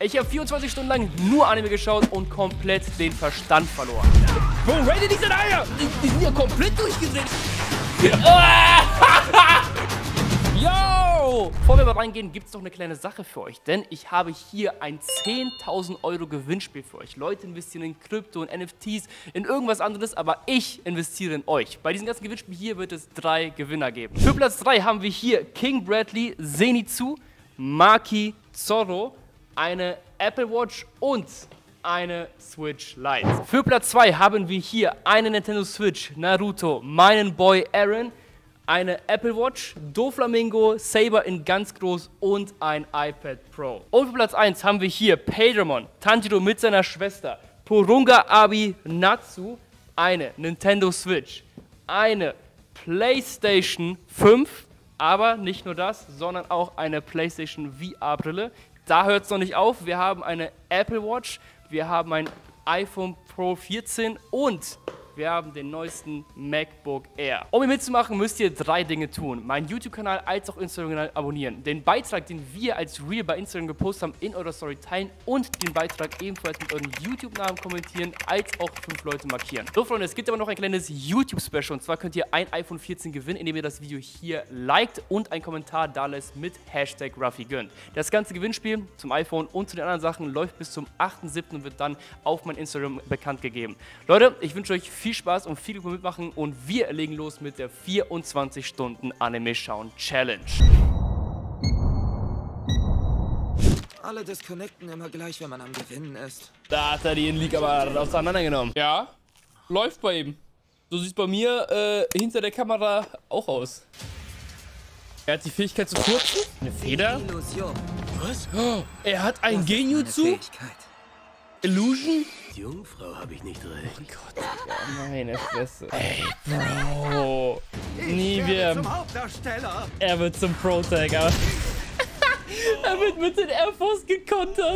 Ich habe 24 Stunden lang nur Anime geschaut und komplett den Verstand verloren. Bro, rate diese Eier! Die sind ja komplett durchgedreht. Yo! Bevor wir mal reingehen, gibt es noch eine kleine Sache für euch. Denn ich habe hier ein 10.000 € Gewinnspiel für euch. Leute investieren in Krypto, in NFTs, in irgendwas anderes, aber ich investiere in euch. Bei diesem ganzen Gewinnspiel hier wird es 3 Gewinner geben. Für Platz 3 haben wir hier King Bradley, Zenitsu, Maki, Zorro, eine Apple Watch und eine Switch Lite. Für Platz 2 haben wir hier eine Nintendo Switch, Naruto, meinen Boy Aaron, eine Apple Watch, Doflamingo, Saber in ganz groß und ein iPad Pro. Und für Platz 1 haben wir hier Paydramon, Tanjiro mit seiner Schwester, Porunga Abi Natsu, eine Nintendo Switch, eine PlayStation 5, aber nicht nur das, sondern auch eine PlayStation VR-Brille. Da hört es noch nicht auf, wir haben eine Apple Watch, wir haben ein iPhone Pro 14 und wir haben den neuesten MacBook Air. Um hier mitzumachen, müsst ihr 3 Dinge tun. Meinen YouTube-Kanal als auch Instagram-Kanal abonnieren. Den Beitrag, den wir als Reel bei Instagram gepostet haben, in eurer Story teilen und den Beitrag ebenfalls mit euren YouTube-Namen kommentieren, als auch 5 Leute markieren. So Freunde, es gibt aber noch ein kleines YouTube-Special und zwar könnt ihr ein iPhone 14 gewinnen, indem ihr das Video hier liked und einen Kommentar da lässt mit Hashtag RuffyGönnt. Das ganze Gewinnspiel zum iPhone und zu den anderen Sachen läuft bis zum 8.7. und wird dann auf mein Instagram bekannt gegeben. Leute, ich wünsche euch viel Spaß und viel mitmachen und wir legen los mit der 24 Stunden Anime schauen Challenge. Alle disconnecten immer gleich, wenn man am Gewinnen ist. Da hat er die League aber auseinandergenommen. Ja, läuft bei ihm. So sieht es bei mir hinter der Kamera auch aus. Er hat die Fähigkeit zu kurzen. Eine Feder. Illusion. Was? Oh, er hat ein Genjutsu. Illusion? Die Jungfrau habe ich nicht recht. Oh Gott, ja, meine Fresse. Ey, Bro. Nie wieder. Er wird zum Pro-Tag, aber er wird mit den Air Force gekontert.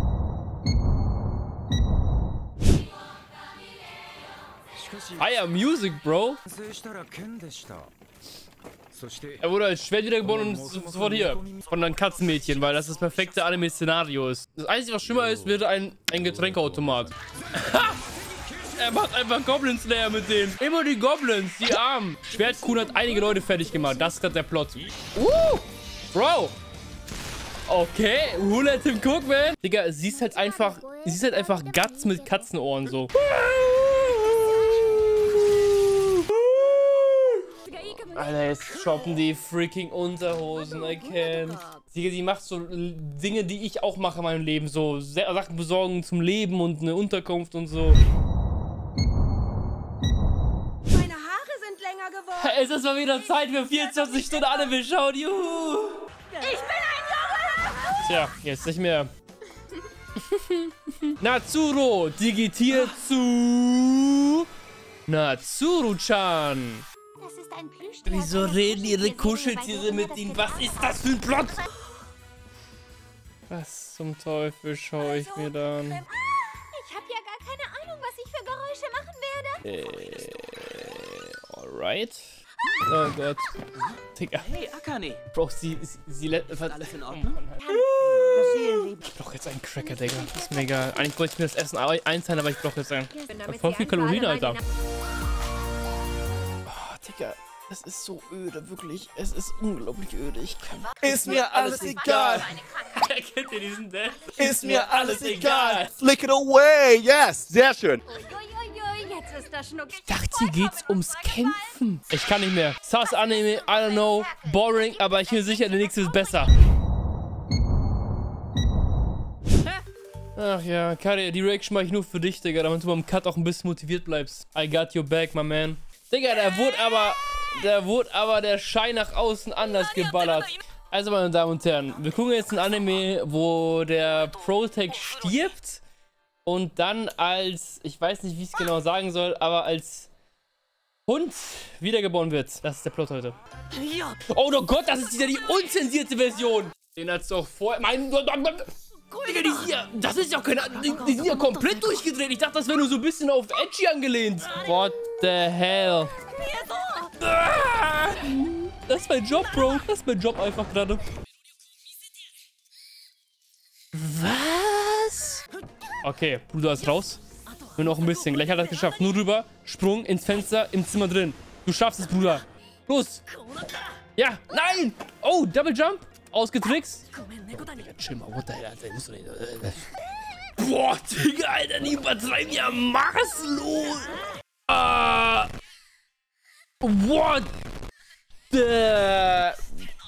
Fire Music, Bro. Er wurde als Schwert wiedergeboren und ist sofort hier. Von einem Katzenmädchen, weil das perfekte Anime-Szenario ist. Das Einzige, was schlimmer ist, wäre ein Getränkeautomat. Er macht einfach Goblin Slayer mit denen. Immer die Goblins, die Armen. Schwertkuhn hat einige Leute fertig gemacht. Das ist gerade der Plot. Bro. Okay, who let him cook, man? Digga, sie ist halt einfach Guts mit Katzenohren so. Alter, jetzt shoppen die freaking Unterhosen, I can't. Sie macht so Dinge, die ich auch mache in meinem Leben. So Sachen besorgen zum Leben und eine Unterkunft und so. Meine Haare sind länger geworden. Es ist mal wieder Zeit für 24 Stunden Anime schauen, juhu. Ich bin ein Junge! Tja, jetzt nicht mehr. Natsuro digitiert zu Natsuru-chan. Das ist ein Plüschtier. Wieso reden ihre Kuscheltiere mit ihnen? Was ist das für ein Plot? Was zum Teufel schaue ich mir da an? Ich habe ja gar keine Ahnung, was ich für Geräusche machen werde. Alright. Oh Gott. Digga. Hey, Akane. Bro, sie Alles in Ordnung? Ich brauche jetzt einen Cracker, Digga. Ist mir egal. Eigentlich wollte ich mir das Essen einteilen, aber ich brauche jetzt einen. Voll viel Kalorien, Alter. Digga, es ist so öde, wirklich. Es ist unglaublich öde. Ich kann... Ist mir alles egal. Kennt ihr diesen Dance? Ist mir alles egal. Flick it away. Yes. Sehr schön. Uiuiui, jetzt ist das Schnuck. Ich dachte, hier geht's ums Kämpfen. Ich kann nicht mehr. Sus Anime, I don't know, boring, aber ich bin sicher, der nächste ist besser. Ach ja, Kari, die Reaction mache ich nur für dich, Digga, damit du beim Cut auch ein bisschen motiviert bleibst. I got your back, my man. Digga, der wurde aber der Schein nach außen anders geballert. Also, meine Damen und Herren, wir gucken jetzt ein Anime, wo der Protag stirbt und dann als, ich weiß nicht, wie ich es genau sagen soll, aber als Hund wiedergeboren wird. Das ist der Plot heute. Oh Gott, das ist wieder die unzensierte Version. Den hat's doch vorher... Digga, die sind ja, das ist ja keine... Die sind ja komplett durchgedreht. Ich dachte, das wäre nur so ein bisschen auf Edgy angelehnt. What the hell? Das ist mein Job, Bro. Das ist mein Job einfach gerade. Was? Okay, Bruder ist raus. Nur noch ein bisschen. Gleich hat er es geschafft. Nur rüber. Sprung ins Fenster im Zimmer drin. Du schaffst es, Bruder. Los. Ja. Nein. Oh, Double Jump. Ausgetrickst. Ja, chill mal. What the hell, Alter. Musst du nicht. Boah, Digga, Alter. Die übertreiben ja maßlos. What the...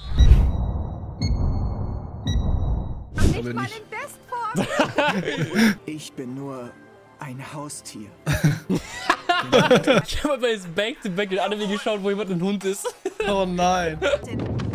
Nicht mal in Bestform. Ich bin nur ein Haustier. Ich habe mal bei das Back-to-Back in Anime geschaut, wo jemand ein Hund ist. Oh nein. 10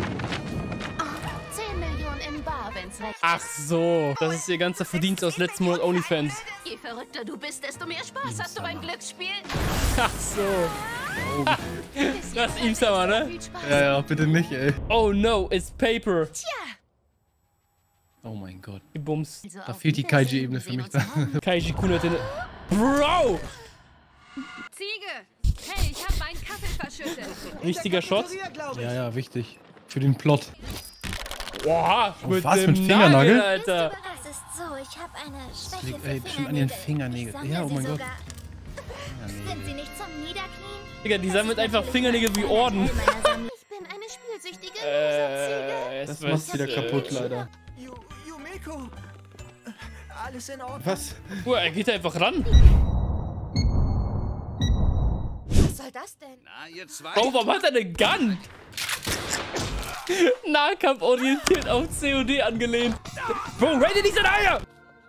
Millionen in Bar, wenn's recht Ach so, das ist ihr ganzer Verdienst aus letzten Monat OnlyFans. Je verrückter du bist, desto mehr Spaß hast du beim Glücksspiel. Ach so. Das ist Imsama, ne? Viel Spaß. Ja, bitte nicht, ey. Oh no, it's paper. Tja. Oh mein Gott. Bums. Also Da auf fehlt die Wiedersehen, Kaiji-Ebene wir für sehen mich uns da. morgen. Kaiji Kun hat den... Bro! Ziege! Hey, ich hab meinen Kaffee verschüttet. Richtiger Shot. Ja, ja, wichtig. Für den Plot. Boah, mit was, dem mit Fingernagel? Alter. Das ist so, ich habe eine Schwäche liegt, für ey, bestimmt an ihren Fingernägel. Fingernägeln. Ich Ja, oh sammle mein sie Gott. sogar. Sind sie nicht zum Niederknien? Digga, die sammeln einfach Fingernägel wie Orden. Ich bin eine spielsüchtige Loser-Ziege. Das macht's wieder kaputt, leider. Yumeko! Alles in Ordnung? Was? Er geht einfach ran. Was soll das denn? Oh, warum hat er eine Gun? Nahkampf orientiert auf COD angelehnt. Bro, raide nicht sein Eier!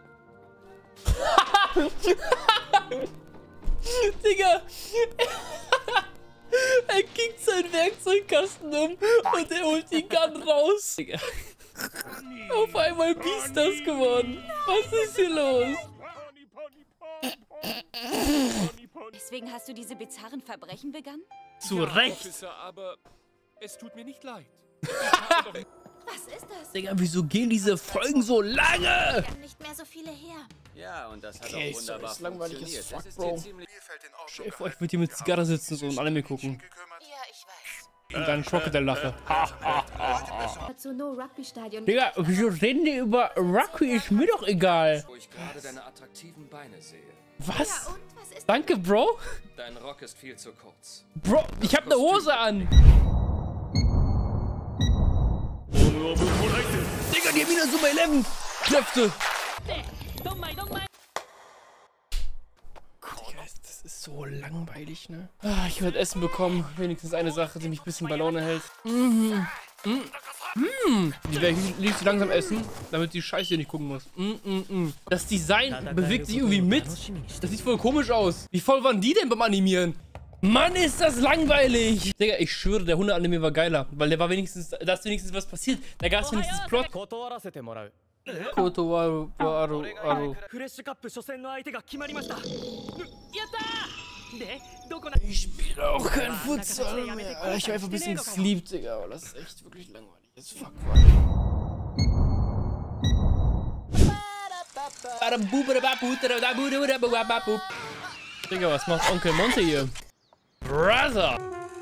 Digga! Er kickt seinen Werkzeugkasten um und er holt die Gun raus. Digga. Auf einmal Beastars geworden. Was ist hier los? Deswegen hast du diese bizarren Verbrechen begangen? Zu Recht. Officer, aber es tut mir nicht leid. Was ist das? Digga, wieso gehen diese Folgen so lange? Wir haben nicht mehr so viele her. Ja, und das hat Okay, auch sorry, wunderbar ist langweilig as funktioniert. fuck, Das ist Bro. hier ziemlich... Stell dir vor, ich würde hier mit Zigarre sitzen so und Anime gucken. Ja, ich weiß. Und dann Crocodile-Lache. Zu No Rugby Stadion. Digga, wieso reden die über Rugby? Ist mir doch egal. Wo ich gerade deine attraktiven Beine sehe. Was? Und was ist Danke, Bro. Dein Rock ist viel zu kurz. Bro, ich hab ne Hose an. Digga, die haben wieder Super 11 Kräfte. Digga, das ist so langweilig, ne? Ah, ich werde Essen bekommen. Wenigstens eine Sache, die mich ein bisschen bei Laune hält. Die werde ich liebst langsam essen, damit die Scheiße hier nicht gucken muss. Das Design bewegt sich irgendwie mit. Das sieht voll komisch aus. Wie voll waren die denn beim Animieren? Mann, ist das langweilig! Digga, ich schwöre, der Hunde-Anime war geiler. Weil der war wenigstens, da ist wenigstens was passiert. Da gab es wenigstens Plot. Kotowaru, Aru. Ich spiele auch kein Futsal mehr. Ich habe einfach ein bisschen gesleept, Digga. Aber das ist echt wirklich langweilig. Das fuck war. Digga, was macht Onkel Monte hier? Brother!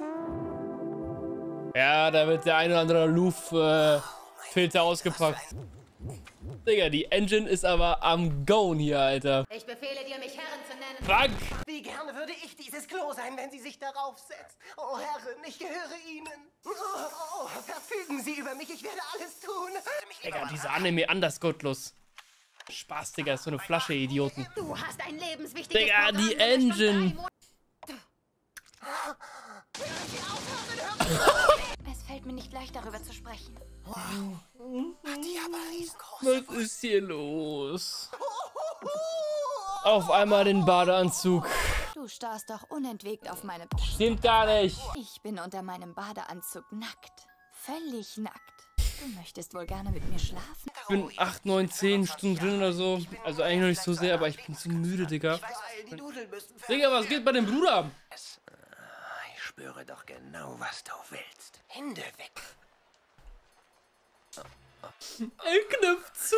Ja, da wird der ein oder andere Luf-Filter ausgepackt. Digga, die Engine ist aber am Goen hier, Alter. Ich befehle dir, mich Herren zu nennen. Fuck! Wie gerne würde ich dieses Klo sein, wenn Sie sich darauf setzt. Oh Herren, ich gehöre Ihnen. Oh, verfügen Sie über mich, ich werde alles tun. Digga, dieser Anime anders gottlos. Spaß, Digga, ist so eine Flasche, ihr Idioten. Du hast ein lebenswichtiges Digga, Programm, die das bestimmt Engine. Es fällt mir nicht leicht, darüber zu sprechen. Die aber riesengroß. Was ist hier los? Auf einmal den Badeanzug. Du starrst doch unentwegt auf meine... Stimmt gar nicht. Ich bin unter meinem Badeanzug nackt. Völlig nackt. Du möchtest wohl gerne mit mir schlafen? Ich bin 8, 9, 10 Stunden drin oder so. Also eigentlich noch nicht so sehr, aber ich bin zu müde, Digga. Die Nudeln müssen Digga, was geht bei dem Bruder? Ich spüre doch genau, was du willst. Hände weg. Er knüpft zu.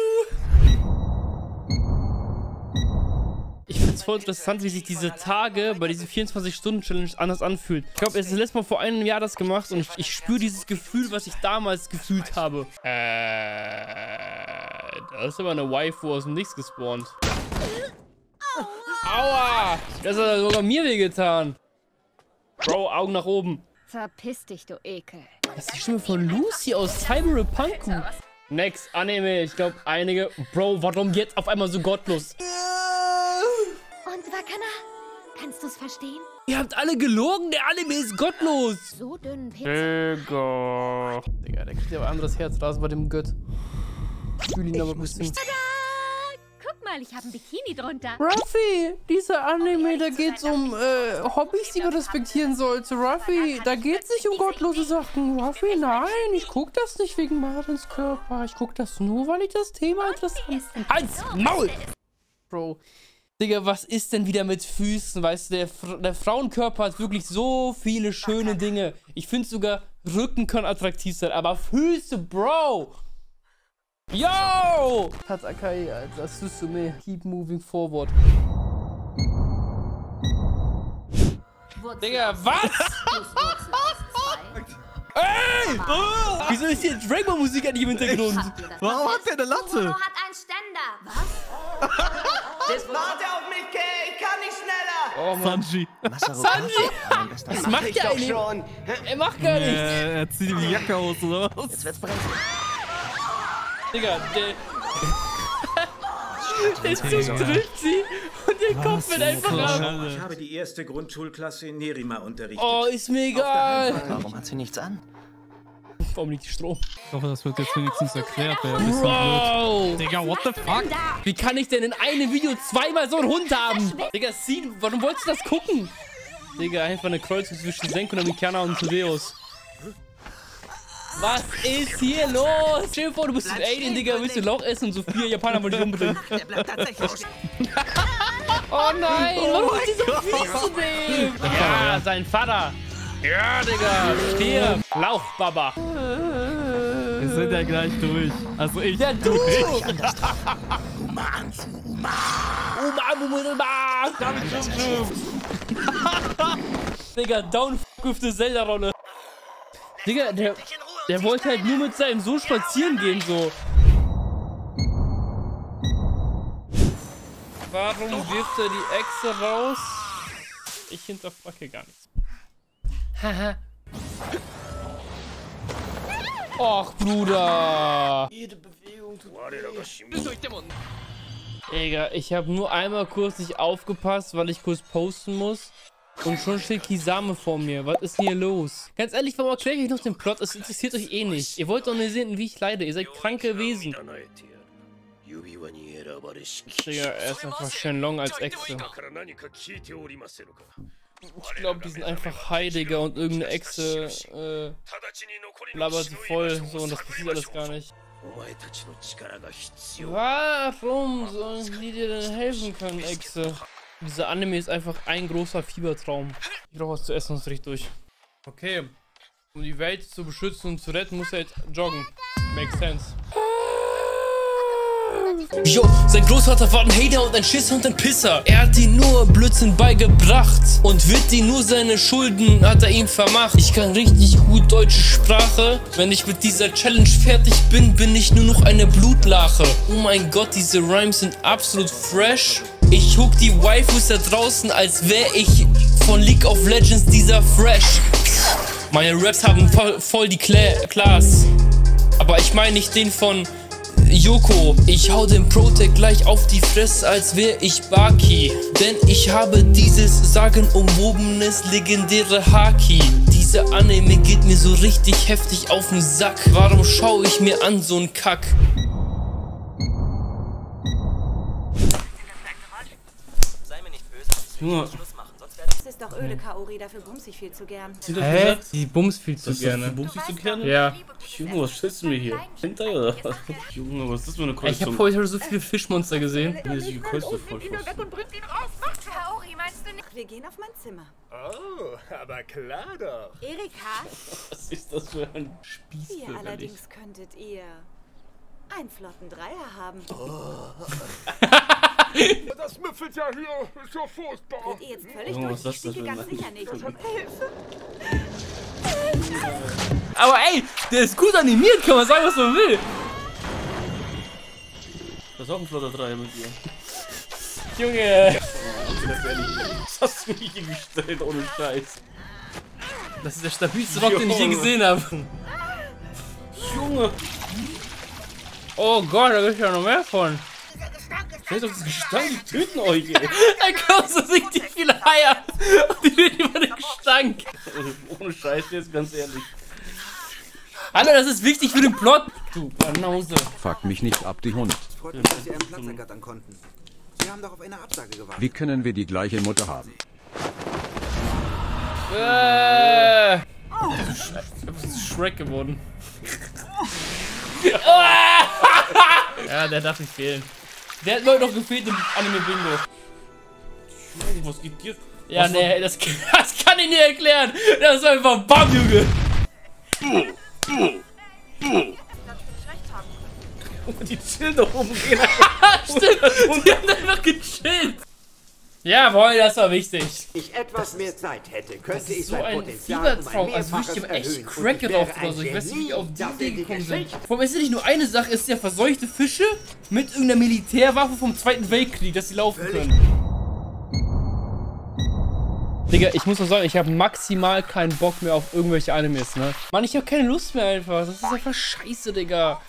Ich find's voll interessant, wie sich diese Tage bei diesen 24-Stunden-Challenge anders anfühlt. Ich glaube, es ist das letzte Mal vor einem Jahr das gemacht und ich spüre dieses Gefühl, was ich damals gefühlt habe. Da ist aber eine Waifu aus dem Nichts gespawnt. Aua! Das hat sogar mir wehgetan. Bro, Augen nach oben. Verpiss dich, du Ekel. Das ist die Stimme von Lucy aus Cyberpunk. Next, Anime. Ich glaube, einige... Bro, warum jetzt auf einmal so gottlos? Und Wakana, kannst du es verstehen? Ihr habt alle gelogen, der Anime ist gottlos. So dünnen Pizza. Digga. Digga, der kriegt aber anderes Herz raus bei dem Gött. Ich fühle ihn aber ein bisschen. Tada! Guck mal, ich habe ein Bikini drunter. Ruffy, dieser Anime, da geht's um Hobbys, die man respektieren sollte. Ruffy, da geht's nicht um gottlose Sachen. Ruffy, nein, ich guck das nicht wegen Martins Körper. Ich guck das nur, weil ich das Thema interessant finde. Halt's Maul! Bro. Digga, was ist denn wieder mit Füßen? Weißt du, der Frauenkörper hat wirklich so viele schöne Dinge. Ich finde sogar, Rücken können attraktiv sein, aber Füße, Bro! Yo! Tatsakai, Alter, Susume, keep moving forward. Digga, was? Ey! Oh! Wieso ist hier Dragon Ball Musik eigentlich im Hintergrund? Warum hat der eine Latte? Momono hat einen Ständer. Was? Warte auf mich, Kay, ich kann nicht schneller. Oh Mann. Sanji. Sanji! Was macht der eigentlich? Schon. Er macht gar nichts. Er zieht ihm die Jacke aus, oder was? Jetzt wird's brennen. Digga, der Zug trifft sie und ihr Kopf wird einfach ab. Ich habe die erste Grundschulklasse in Nerima unterrichtet. Oh, ist mir egal. Warum hat sie nichts an? Warum liegt die Strom? Ich hoffe, das wird jetzt wenigstens erklärt. Bro! Digga, what the fuck? Wie kann ich denn in einem Video zweimal so einen Hund haben? Digga, Seed, warum wolltest du das gucken? Digga, einfach eine Kreuzung zwischen Senku no Mikana und Tudeos. Was ist hier los? Stell dir vor, du bist ein Alien, Digga, willst du Lauch essen und so 4 Japaner wollen dich umbringen. Der bleibt tatsächlich stehen. Oh nein, warum ist die so fies zu dem? Ja, sein Vater. Ja, Digga, stirb. Lauf, Baba. Wir sind ja gleich durch. Also ich. Ja, du. Digga, down with the Zelda-Rolle. Digga, der wollte halt nur mit seinem Sohn spazieren gehen, so. Warum wirft er die Echse raus? Ich hinterfrage gar nichts. Haha. Och, Bruder. Jede Bewegung tut weh. Digga, ich habe nur einmal kurz nicht aufgepasst, weil ich kurz posten muss. Und schon steht Kisame vor mir. Was ist denn hier los? Ganz ehrlich, warum erkläre ich euch noch den Plot? Es interessiert euch eh nicht. Ihr wollt doch nur sehen, wie ich leide. Ihr seid kranke Wesen. Digga, er ist einfach Shenlong als Echse. Ich glaube, die sind einfach high, Digga, und irgendeine Echse labert sie voll. So, und das passiert alles gar nicht. Warum sollen die dir denn helfen können, Echse? Dieser Anime ist einfach ein großer Fiebertraum. Ich brauche was zu essen, sonst richtig durch. Okay. Um die Welt zu beschützen und zu retten, muss er jetzt joggen. Makes sense. Jo, sein Großvater war ein Hater und ein Schisser und ein Pisser. Er hat ihm nur Blödsinn beigebracht und wird ihm nur seine Schulden hat er ihm vermacht. Ich kann richtig gut deutsche Sprache. Wenn ich mit dieser Challenge fertig bin, bin ich nur noch eine Blutlache. Oh mein Gott, diese Rhymes sind absolut fresh. Ich hook die Waifus da draußen, als wäre ich von League of Legends dieser Fresh. Meine Raps haben voll die Class. Aber ich meine nicht den von Yoko. Ich hau den Protec gleich auf die Fresse, als wäre ich Baki. Denn ich habe dieses sagenumwobenes legendäre Haki. Dieser Anime geht mir so richtig heftig auf den Sack. Warum schaue ich mir an so einen Kack? Junge. Das ist doch öde Kaori, dafür bumse ich viel zu gern. Hä? Die bums viel zu gerne. Bumst du so gerne? Ja. Junge, was stellst du mir hier? Hentai oder was? Junge, was ist das für eine Ich Kreuzung? habe heute so viele Fischmonster gesehen. Mir ist die Kreuzung voll fast. Kaori, meinst du nicht? Wir gehen auf mein Zimmer. Oh, aber klar doch. Erika, Was ist das für ein ihr Spießbürgerlich? allerdings könntet ihr einen flotten Dreier haben. Das müffelt ja hier so furchtbar. Geht ihr jetzt völlig Junge, durch? was Ich ist das stiege denn? ganz sicher nicht. Aber ey, der ist gut animiert, kann man sagen, was man will. Das ist auch ein flotter Dreier mit dir. Junge. Fresse, ehrlich. Was hast du mir hier gestellt, ohne Scheiß? Das ist der stabilste Rock, den ich je gesehen habe. Junge. Oh Gott, da gibt ja noch mehr von. Scheiß auf das Gestank, die töten euch, ey. Da kommen so richtig viele Eier. Und die reden über den Gestank. Ohne Scheiß, jetzt ganz ehrlich. Hallo, das ist wichtig für den Plot. Du Banause. Fuck mich nicht ab, die Hund. Freut mich, dass Sie einen Platz ergattern konnten. Sie haben doch auf eine Absage gewartet. Wie können wir die gleiche Mutter haben? Das ist Shrek geworden. Ja, der darf nicht fehlen. Der hat mir noch gefehlt im Anime-Bingo. Was geht dir? Ja, was nee, das kann ich nicht erklären. Das ist einfach BAM, Junge. Die chillen doch oben. Stimmt, die haben einfach gechillt. Jawohl, das war wichtig. Ich etwas mehr Zeit hätte, könnte ich so sein ein Potenzial Fiebertraum, als würde ich ihm echt Crack geraucht oder so. Ich weiß nicht, wie die auf die Idee gekommen sind. Vor allem ist ja nicht nur eine Sache, es ist ja verseuchte Fische mit irgendeiner Militärwaffe vom Zweiten Weltkrieg, dass sie laufen können. Digga, ich muss nur sagen, ich habe maximal keinen Bock mehr auf irgendwelche Animes, ne? Mann, ich habe keine Lust mehr einfach. Das ist einfach scheiße, Digga.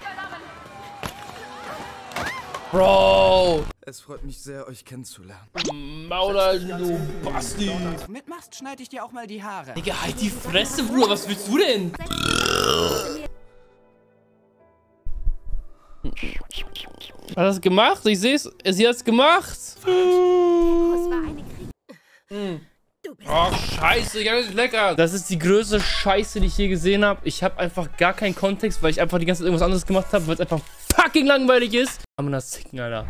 Bro! Es freut mich sehr, euch kennenzulernen. Mauler, du Basti! Mitmachst, schneide ich dir auch mal die Haare. Digga, halt die Fresse, Bruder, was willst du denn? Hat er das gemacht? Ich seh's. Sie hat's gemacht. Oh, scheiße, ich hab es lecker. Das ist die größte Scheiße, die ich je gesehen habe. Ich habe einfach gar keinen Kontext, weil ich einfach die ganze Zeit irgendwas anderes gemacht habe, weil es einfach fucking langweilig ist. Aber das Zicken, Alter.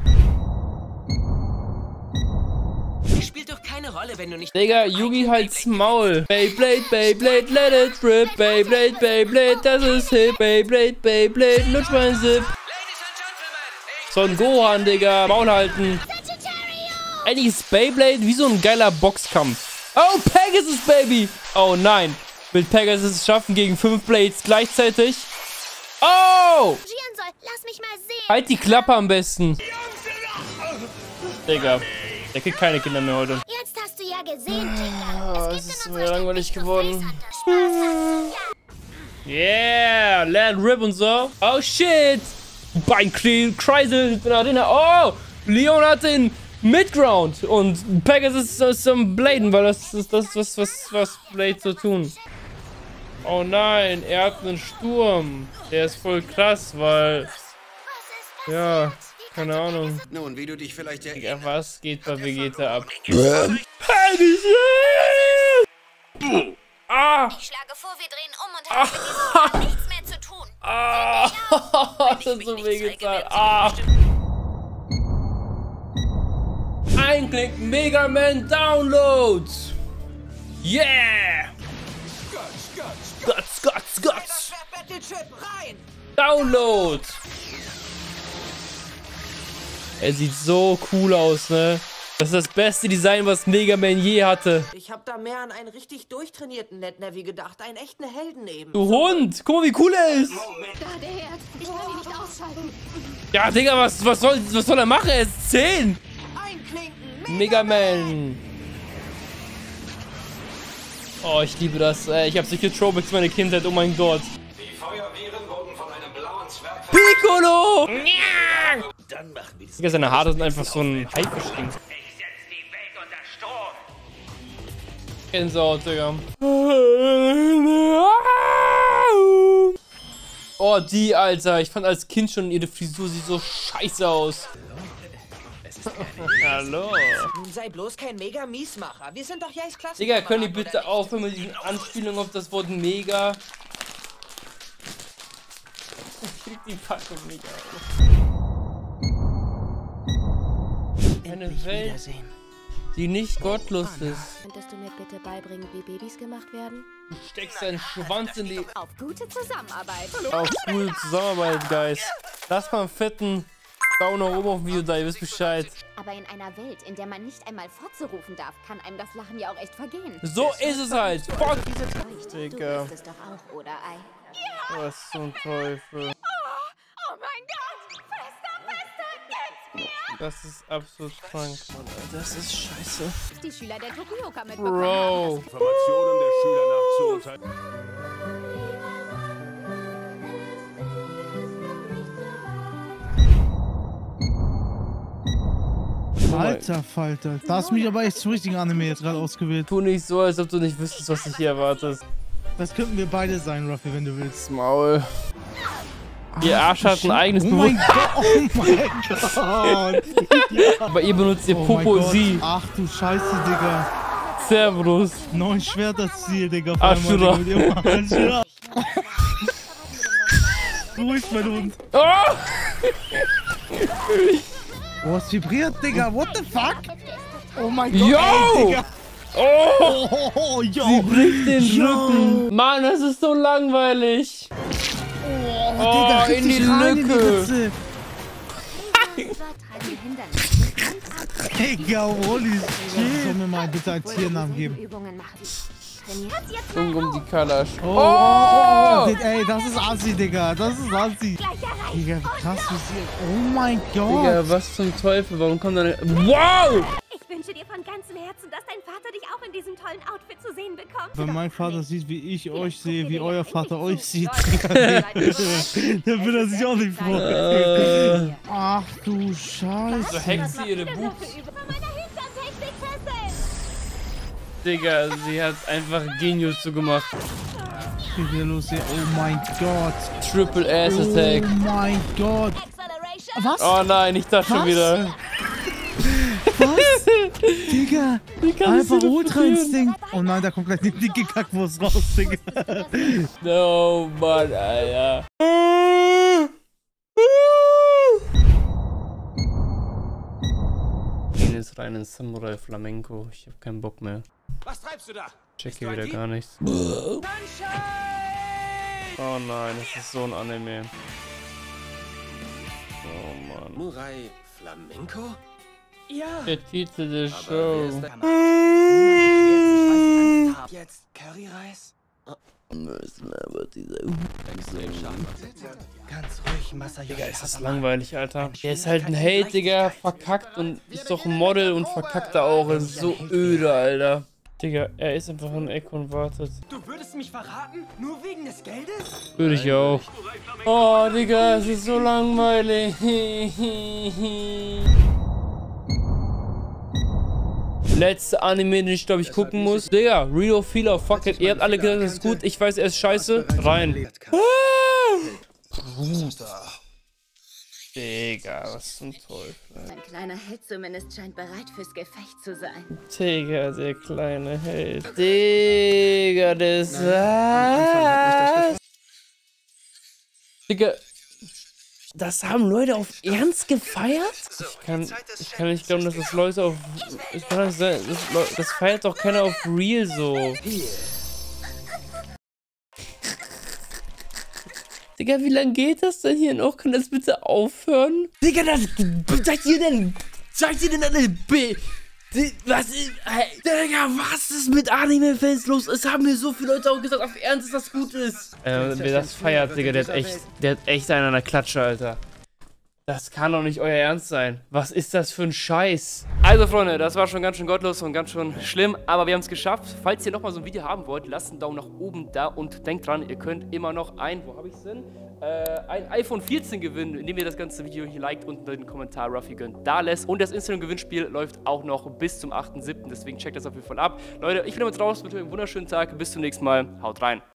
Spielt doch keine Rolle, wenn du nicht... Digga, Yugi halt's Maul. Beyblade, Beyblade, let it rip. Beyblade, Beyblade, das ist hip. Beyblade, Beyblade, lutsch mein Zip. Son Gohan, Digga. Maul halten. Eigentlich ist Beyblade wie so ein geiler Boxkampf. Oh, Pegasus, Baby. Oh nein. Will Pegasus es schaffen gegen 5 Blades gleichzeitig? Oh! Lass mich mal sehen. Halt die Klappe am besten. Digga. Der kriegt keine Kinder mehr heute. Jetzt hast du ja gesehen, Digga. Es ist mir langweilig geworden. Yeah, Land Rip und so. Oh shit. Beinkreisel. Oh, Leon hat den Midground und Pegasus ist am Bladen, weil das ist das, was Blade so tun. Oh nein, er hat einen Sturm. Der ist voll krass, weil... Ja, keine Ahnung. Nun, wie du dich vielleicht ja, was geht bei Vegeta ab? Ah! Ich schlage vor, wir drehen um und haben mit diesem nichts mehr zu tun. Das hat so wehgetan. Einklicken, Mega Man Downloads. Yeah! Guts. Download! Er sieht so cool aus, ne? Das ist das beste Design, was Mega Man je hatte. Ich hab da mehr an einen richtig durchtrainierten NetNavi gedacht. Einen echten Helden eben. Du Hund! Guck mal, wie cool er ist! Da, der Herd. Ich kann ihn nicht ausschalten. Ja, Digga, was soll er machen? Er ist 10! Mega Man! Oh, ich liebe das. Ich hab solche Throwbacks meiner Kindheit, oh mein Gott. Die Feuerwehren wurden von einem blauen Zwerg... Piccolo! Dann machen wir das. Digga, seine Haare sind einfach so ein Haifischding. Gänsehaut, Digga. Oh, die, Alter. Ich fand als Kind schon, ihre Frisur sieht so scheiße aus. Hallo. Nun sei bloß kein Mega-Miesmacher. Wir sind doch ja Klasse. Digga, können die bitte aufhören mit diesen Anspielungen auf das Wort Mega? Ich krieg die Packung nicht auf. Eine Welt, die nicht gottlos ist. Könntest du mir bitte beibringen, wie Babys gemacht werden? Du steckst deinen Schwanz in die... Auf gute Zusammenarbeit. Auf gute Zusammenarbeit, Guys. Lass mal einen fetten Daumen nach oben auf dem Video da, ihr wisst Bescheid. Aber in einer Welt, in der man nicht einmal Fotze rufen darf, kann einem das Lachen ja auch echt vergehen. So ist es halt. Fuck. Digga. Du bist es doch auch, oder Ei? Ja. Was zum Teufel. Oh mein Gott. Fester, gib's mir. Das ist absolut krank, Mann. Das ist scheiße. Die Schüler der Tokioka mitbekommen Bro. Informationen der Schüler nachzuurteilen. Alter Falter. Da hast du mich aber echt zum richtigen Anime jetzt gerade ausgewählt. Tu nicht so, als ob du nicht wüsstest, was dich hier erwartet. Das könnten wir beide sein, Ruffy, wenn du willst. Maul. Ihr Arsch hat ein eigenes Bewusstsein. Oh mein Gott. Aber ihr benutzt ihr Popo sie. Ach du Scheiße, Digga. Cerberus. 9 Schwerterziel, Digga. Aschura. Aschura. Ruhig, mein Hund. Oh! Oh, es vibriert, Digga. What the fuck? Oh mein Gott, Yo! ey, Digga. Oh! Yo. Sie bricht den Rücken. Mann, das ist so langweilig. Oh, Digga, in die Lücke. Digga, holy shit. Soll mir mal bitte einen Tiernamen geben? Um die Kalasch. Oh! Ey, das ist Assi, Digga. Das ist Assi. Digga, wie krass du siehst. Oh mein Gott. Digga, was zum Teufel? Warum kommt da eine... Wow! Ich wünsche dir von ganzem Herzen, dass dein Vater dich auch in diesem tollen Outfit zu sehen bekommt. Wenn mein Vater sieht, wie ich euch sehe, wie euer Vater euch sieht, dann will er sich auch nicht freuen. Ach du Scheiße. So hackt sie ihre Boobs. Digga, sie hat einfach Genius so gemacht. Was geht hier los hier? Oh mein Gott. Triple Ass Attack. Oh mein Gott. Was? Oh nein, nicht das schon wieder. Was? Digga. Einfach Ultra Instinkt. Oh nein, da kommt gleich die dicke Kackwurst raus, Digga. No, Mann, Alter. Gehen jetzt rein in Samurai Flamenco. Ich hab keinen Bock mehr. Was treibst du da? Check hier wieder gar nichts. Oh nein, das ist so ein Anime. Oh Mann. Samurai Flamenco? Ja. Der Titel der Show. Jetzt Curryreis? Ganz ruhig, Masayoshi. Digga, ist das langweilig, Alter. Der ist halt ein Held, Digga, verkackt und ist doch ein Model und verkackt da auch. Das ist so öde, Alter. Digga, er ist einfach in der Ecke und wartet. Du würdest mich verraten? Nur wegen des Geldes? Würde ich auch. Oh, Digga, es ist so langweilig. Letzte Anime, den ich glaube ich gucken muss. Digga, Real Feeler, fuck it. Ihr habt alle gesagt, das ist gut. Ich weiß, er ist scheiße. Rein. Digga, was zum Teufel. Ein kleiner Held zumindest scheint bereit fürs Gefecht zu sein. Digga, der kleine Held. Digga, das... Digga, das haben Leute auf Ernst gefeiert? Ich kann nicht glauben, dass das Leute auf... Ich kann nicht sagen, das feiert doch keiner auf Real so. Digga, wie lange geht das denn hier noch? Kann das bitte aufhören? Digga, das... Seid ihr denn alle... Was ist... Digga, was ist mit Anime-Fans los? Es haben mir so viele Leute auch gesagt, auf Ernst, dass das gut ist. Wer das feiert, Digga, der hat echt einen an der Klatsche, Alter. Das kann doch nicht euer Ernst sein. Was ist das für ein Scheiß? Also, Freunde, das war schon ganz schön gottlos und ganz schön schlimm, aber wir haben es geschafft. Falls ihr nochmal so ein Video haben wollt, lasst einen Daumen nach oben da und denkt dran, ihr könnt immer noch ein iPhone 14 gewinnen, indem ihr das ganze Video hier liked und den Kommentar Ruffy gönnt da lässt. Und das Instagram-Gewinnspiel läuft auch noch bis zum 8.7., deswegen checkt das auf jeden Fall ab. Leute, ich bin damit raus, wünsche euch einen wunderschönen Tag, bis zum nächsten Mal, haut rein.